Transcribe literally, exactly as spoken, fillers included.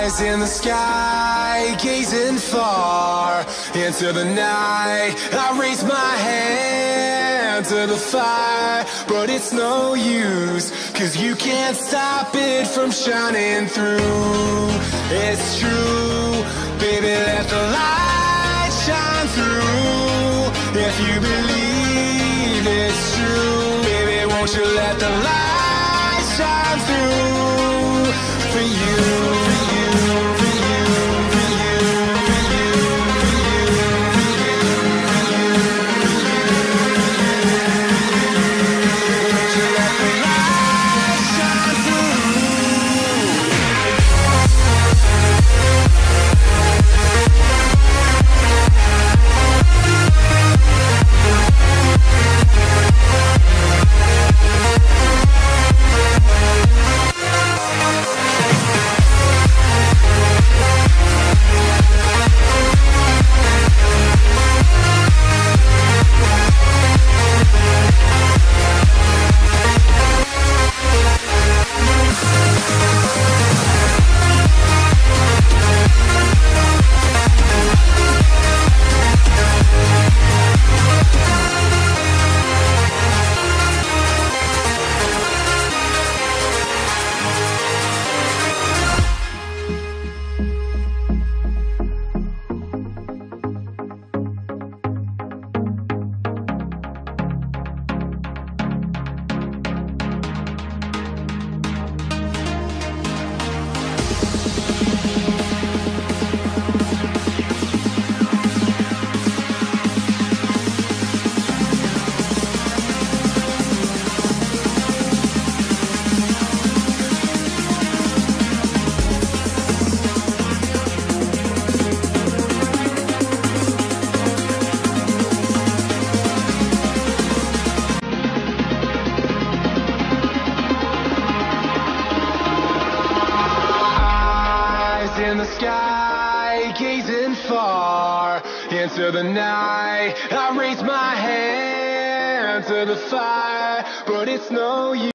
Eyes in the sky, gazing far into the night. I raise my hand to the fire, but it's no use, 'cause you can't stop it from shining through. It's true, baby, let the light shine through. If you believe it's true, baby, won't you let the light shine through for you, for you, for you, for you, for you, for you, for you, for you, won't you let the light shine through? In the sky, gazing far into the night. I raise my hand to the fire, but it's no use.